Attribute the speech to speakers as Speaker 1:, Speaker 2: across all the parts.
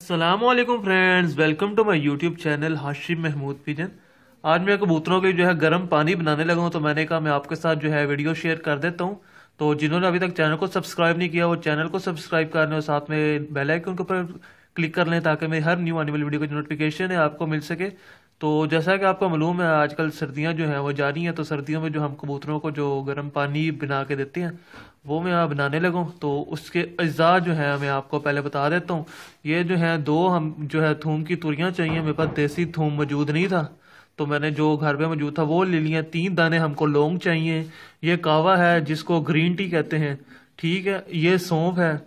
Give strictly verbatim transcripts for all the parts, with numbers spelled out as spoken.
Speaker 1: अस्सलामुअलैकुम friends, welcome to my YouTube channel Hashim Mahmood pigeon. आज मैं कबूतरों के जो है गर्म पानी बनाने लगा हूं, तो मैंने कहा मैं आपके साथ जो है वीडियो शेयर कर देता हूं। तो जिन्होंने अभी तक चैनल को सब्सक्राइब नहीं किया वो चैनल को सब्सक्राइब कर लें और साथ में बेल आइकन के ऊपर क्लिक कर लें ताकि मेरी हर न्यू आने वाली वीडियो की नोटिफिकेशन है आपको मिल सके। तो जैसा कि आपको मालूम है आजकल सर्दियां जो हैं वो जा रही हैं, तो सर्दियों में जो हम कबूतरों को जो गर्म पानी बना के देते हैं वो मैं यहाँ बनाने लगा हूँ। तो उसके अज्जा जो है मैं आपको पहले बता देता हूँ। ये जो है दो हम जो है थूम की तुरियां चाहिए। मेरे पास देसी थूम मौजूद नहीं था तो मैंने जो घर पे मौजूद था वो ले लिया। तीन दाने हमको लौंग चाहिए। ये कावा है जिसको ग्रीन टी कहते हैं, ठीक है। ये सौंफ है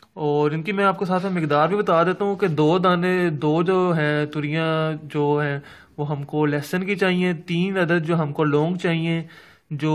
Speaker 1: और इनकी मैं आपको साथ में मिकदार भी बता देता हूँ कि दो दाने दो जो हैं तुरियां जो हैं वो हमको लहसुन की चाहिए। तीन अदद जो हमको लौंग चाहिए। जो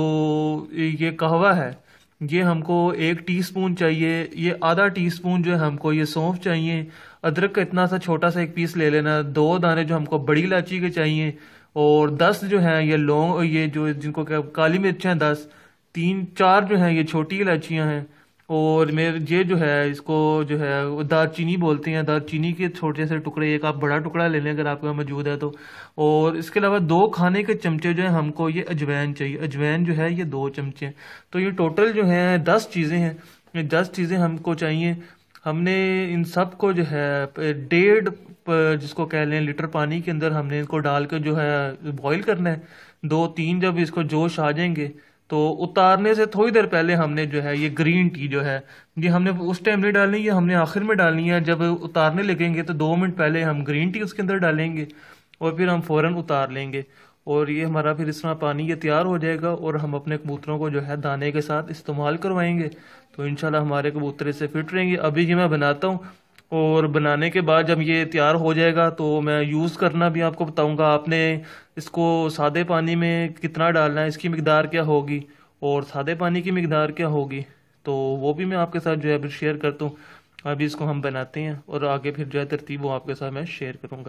Speaker 1: ये कहवा है ये हमको एक टीस्पून चाहिए। ये आधा टीस्पून जो है हमको ये सौंफ चाहिए। अदरक का इतना सा छोटा सा एक पीस ले लेना। दो दाने जो हमको बड़ी इलायची के चाहिए और दस जो है ये लौंग, ये जो जिनको क्या काली मिर्च हैं दस। तीन चार जो हैं ये छोटी इलायचियां हैं और मेरे ये जो है इसको जो है वो दालचीनी बोलते हैं। दालचीनी के छोटे से टुकड़े, एक आप बड़ा टुकड़ा ले लें अगर आपके पास मौजूद है तो। और इसके अलावा दो खाने के चमचे जो है हमको ये अजवैन चाहिए। अजवैन जो है ये दो चमचे। तो ये टोटल जो है दस चीज़ें हैं। ये दस चीज़ें हमको चाहिए। हमने इन सब को जो है डेढ़ जिसको कह लें लीटर पानी के अंदर हमने इनको डाल के जो है बॉईल करना है। दो तीन जब इसको जोश आ जाएंगे तो उतारने से थोड़ी देर पहले हमने जो है ये ग्रीन टी जो है ये हमने उस टाइम नहीं डालनी है, हमने आखिर में डालनी है। जब उतारने लगेंगे तो दो मिनट पहले हम ग्रीन टी उसके अंदर डालेंगे और फिर हम फौरन उतार लेंगे और ये हमारा फिर इस तरह पानी ये तैयार हो जाएगा और हम अपने कबूतरों को जो है दाने के साथ इस्तेमाल करवाएंगे। तो इंशाल्लाह हमारे कबूतर इससे फिट रहेंगे। अभी ये मैं बनाता हूँ और बनाने के बाद जब ये तैयार हो जाएगा तो मैं यूज़ करना भी आपको बताऊंगा। आपने इसको सादे पानी में कितना डालना है, इसकी मिकदार क्या होगी और सादे पानी की मिकदार क्या होगी, तो वो भी मैं आपके साथ जो है शेयर करता हूँ। अभी इसको हम बनाते हैं और आगे फिर जो है तरतीब वो आपके साथ मैं शेयर करूँगा।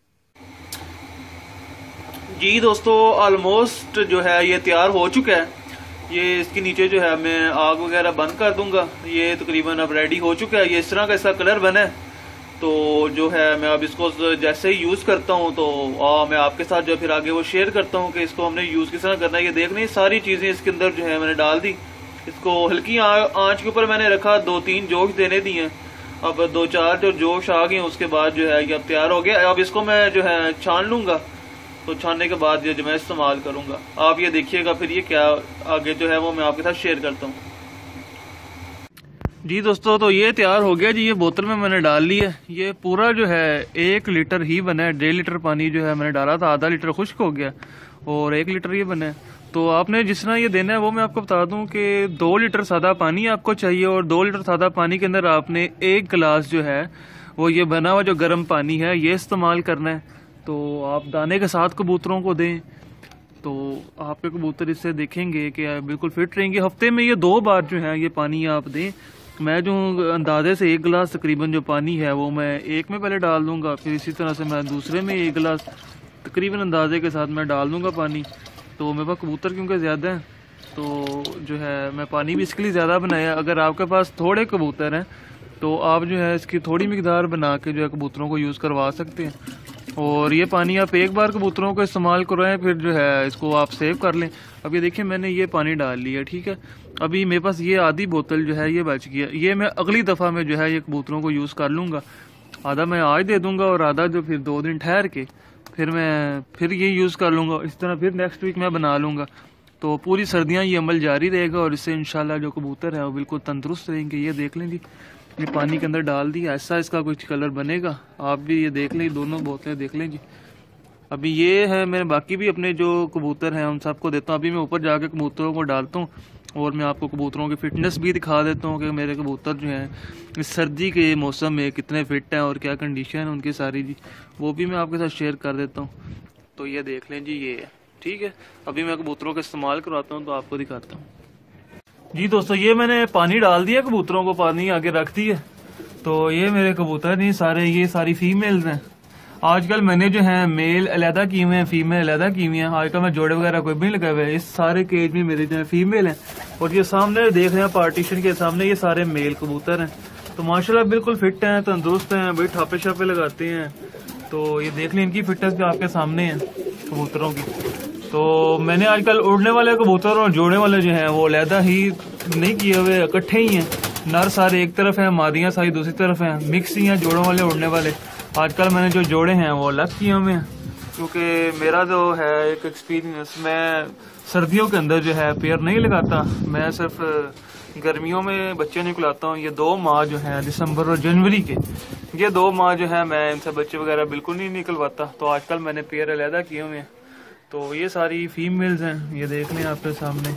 Speaker 1: जी दोस्तों, ऑलमोस्ट जो है ये तैयार हो चुका है। ये इसके नीचे जो है मैं आग वगैरह बंद कर दूंगा। ये तकरीबन अब रेडी हो चुका है। ये इस तरह का इसका कलर बना है। तो जो है मैं अब इसको जैसे ही यूज़ करता हूँ तो आ, मैं आपके साथ जो फिर आगे वो शेयर करता हूँ कि इसको हमने यूज़ किस तरह करना है। ये देख लें सारी चीज़ें इसके अंदर जो है मैंने डाल दी। इसको हल्की आँच के ऊपर मैंने रखा, दो तीन जोश देने दिए। अब दो चार जो जोश आ गए उसके बाद जो है ये अब तैयार हो गया। अब इसको मैं जो है छान लूँगा। तो छानने के बाद ये जो मैं इस्तेमाल करूंगा, आप ये देखिएगा फिर ये क्या आगे जो है वो मैं आपके साथ शेयर करता हूँ। जी दोस्तों, तो ये तैयार हो गया जी। ये बोतल में मैंने डाल ली है। ये पूरा जो है एक लीटर ही बना है। डेढ़ लीटर पानी जो है मैंने डाला था, आधा लीटर खुश्क हो गया और एक लीटर ये बना है। तो आपने जिस तरह ये देना है वो मैं आपको बता दूं कि दो लीटर सादा पानी आपको चाहिए और दो लीटर सादा पानी के अंदर आपने एक गिलास जो है वो ये बना हुआ जो गर्म पानी है ये इस्तेमाल करना है। तो आप दाने के साथ कबूतरों को दें तो आपके कबूतर इससे देखेंगे कि बिल्कुल फिट रहेंगे। हफ्ते में ये दो बार जो है ये पानी आप दें। मैं जो अंदाजे से एक गिलास तकरीबन जो पानी है वो मैं एक में पहले डाल दूंगा, फिर इसी तरह से मैं दूसरे में एक गिलास तकरीबन अंदाजे के साथ मैं डाल दूंगा पानी। तो मेरे पास कबूतर क्योंकि ज़्यादा हैं तो जो है मैं पानी भी इसके लिए ज़्यादा बनाया। अगर आपके पास थोड़े कबूतर हैं तो आप जो है इसकी थोड़ी मिकदार बना के जो है कबूतरों को यूज़ करवा सकते हैं। और ये पानी आप एक बार कबूतरों को इस्तेमाल करवाएं फिर जो है इसको आप सेव कर लें। अब ये देखिए मैंने ये पानी डाल लिया, ठीक है। अभी मेरे पास ये आधी बोतल जो है ये बच गया। ये मैं अगली दफ़ा में जो है ये कबूतरों को यूज़ कर लूँगा। आधा मैं आज दे दूँगा और आधा जो फिर दो दिन ठहर के फिर मैं फिर ये यूज़ कर लूँगा। इस तरह फिर नेक्स्ट वीक मैं बना लूँगा। तो पूरी सर्दियाँ ये अमल जारी रहेगा और इससे इंशाल्लाह जो कबूतर है वो बिल्कुल तंदुरुस्त रहेंगे। ये देख लें जी, ये पानी के अंदर डाल दिया, ऐसा इसका कुछ कलर बनेगा। आप भी ये देख लें, दोनों बोतलें देख लें जी। अभी ये है मेरे बाकी भी अपने जो कबूतर हैं उन सबको देता हूँ। अभी मैं ऊपर जाके कबूतरों को डालता हूँ और मैं आपको कबूतरों की फिटनेस भी दिखा देता हूँ कि मेरे कबूतर जो हैं इस सर्दी के मौसम में कितने फिट हैं और क्या कंडीशन है उनकी सारी जी, वो भी मैं आपके साथ शेयर कर देता हूँ। तो ये देख लें जी, ये है, ठीक है। अभी मैं कबूतरों का इस्तेमाल करवाता हूँ तो आपको दिखाता हूँ। जी दोस्तों, ये मैंने पानी डाल दिया, कबूतरों को पानी आगे रख दिया। तो ये मेरे कबूतर नहीं सारे, ये सारी फीमेल्स हैं। आजकल मैंने जो है मेल अलहदा किए हुए हैं, फीमेल अलहदा की हुई हैं। आजकल मैं जोड़े वगैरह कोई भी नहीं लगाए हुए हैं। इस सारे केज में मेरे जो है फीमेल हैं और ये सामने देख रहे हैं पार्टीशन के सामने ये सारे मेल कबूतर हैं। तो माशाल्लाह बिल्कुल फिट हैं, तंदुरुस्त हैं भाई, ठापे शापे लगाते हैं। तो ये देख लें, इनकी फिटनेस भी आपके सामने है कबूतरों की। तो मैंने आजकल उड़ने वाले कबूतर और जोड़ने वाले जो हैं वो अलहदा ही नहीं किए हुए, इकट्ठे ही हैं। नर सारे एक तरफ हैं, मादियाँ सारी दूसरी तरफ हैं, मिक्स ही हैं जोड़ों वाले उड़ने वाले। आजकल मैंने जो जोड़े हैं वो अलग किए हुए हैं, क्योंकि मेरा जो है एक एक्सपीरियंस, मैं सर्दियों के अंदर जो है पेयर नहीं लगाता, मैं सिर्फ गर्मियों में बच्चे निकलाता हूँ। ये दो माह जो है दिसंबर और जनवरी के, ये दो माह जो है मैं इनसे बच्चे वगैरह बिल्कुल नहीं निकलवाता। तो आजकल मैंने पेयर अलहदा किए हुए हैं। तो ये सारी फीमेल्स हैं, ये देख लें आपके सामने,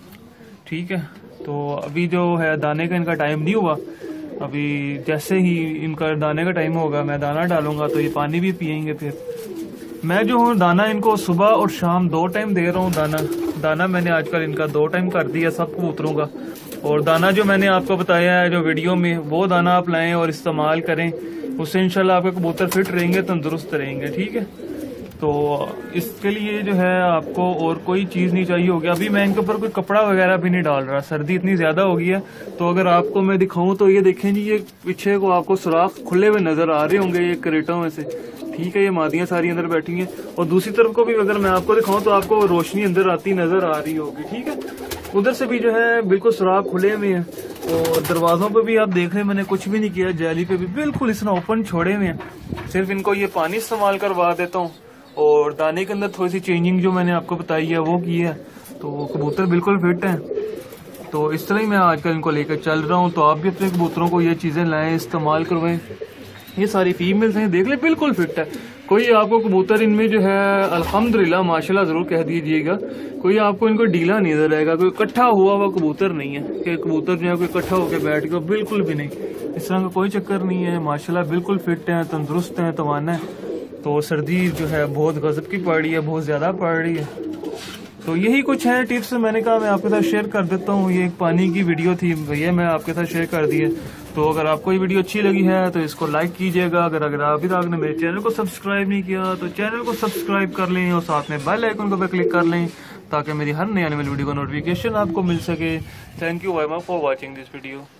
Speaker 1: ठीक है। तो अभी जो है दाने का इनका टाइम नहीं हुआ, अभी जैसे ही इनका दाने का टाइम होगा मैं दाना डालूंगा तो ये पानी भी पियेंगे। फिर मैं जो हूँ दाना इनको सुबह और शाम दो टाइम दे रहा हूँ। दाना दाना मैंने आजकल इनका दो टाइम कर दिया सब कबूतरों का। और दाना जो मैंने आपको बताया है जो वीडियो में, वो दाना आप लाएं और इस्तेमाल करें, उससे इंशाल्लाह आपके कबूतर फिट रहेंगे, तंदुरुस्त रहेंगे, ठीक है। तो इसके लिए जो है आपको और कोई चीज़ नहीं चाहिए होगी। अभी मैं इनके ऊपर कोई कपड़ा वगैरह भी नहीं डाल रहा, सर्दी इतनी ज़्यादा हो गई है। तो अगर आपको मैं दिखाऊं तो ये देखें जी, ये पीछे को आपको सुराख खुले हुए नज़र आ रहे होंगे ये करेटों में से, ठीक है। ये मादियाँ सारी अंदर बैठी हैं और दूसरी तरफ को भी अगर मैं आपको दिखाऊं तो आपको रोशनी अंदर आती नज़र आ रही होगी, ठीक है। उधर से भी जो है बिल्कुल सुराख खुले हुए हैं। और दरवाजों पे भी आप देख रहे हैं मैंने कुछ भी नहीं किया, जाली पे भी बिल्कुल इसने ओपन छोड़े हुए हैं। सिर्फ इनको ये पानी इस्तेमाल करवा देता हूँ और दाने के अंदर थोड़ी सी चेंजिंग जो मैंने आपको बताई है वो की है। तो कबूतर बिल्कुल फिट हैं। तो इस तरह ही मैं आजकल इनको लेकर चल रहा हूँ। तो आप भी अपने कबूतरों को ये चीज़ें लाएं, इस्तेमाल करवाएं। ये सारी फीमेल्स हैं, देख ले बिल्कुल फिट है। कोई आपको कबूतर इनमें जो है अल्हम्दुलिल्लाह माशाल्लाह जरूर कह दीजिएगा, कोई आपको इनको ढीला नहीं नजर आएगा, कोई इकट्ठा हुआ हुआ कबूतर नहीं है कि कबूतर जो है कोई इकट्ठा होकर बैठ गया, बिल्कुल भी नहीं। इस तरह का कोई चक्कर नहीं है। माशाल्लाह बिल्कुल फिट है, तंदुरुस्त है, तवाना है। तो सर्दी जो है बहुत गजब की पड़ रही है, बहुत ज्यादा पड़ रही है। तो यही कुछ है टिप्स, मैंने कहा मैं आपके साथ शेयर कर देता हूँ। ये एक पानी की वीडियो थी भैया, मैं आपके साथ शेयर कर दी है। तो अगर आपको ये वीडियो अच्छी लगी है तो इसको लाइक कीजिएगा। अगर अगर अभी तक आपने मेरे चैनल को सब्सक्राइब नहीं किया तो चैनल को सब्सक्राइब कर लें और साथ में बेल आइकन को क्लिक कर लें ताकि मेरी हर नई आने वाली वीडियो का नोटिफिकेशन आपको मिल सके। Thank you very much for watching this video.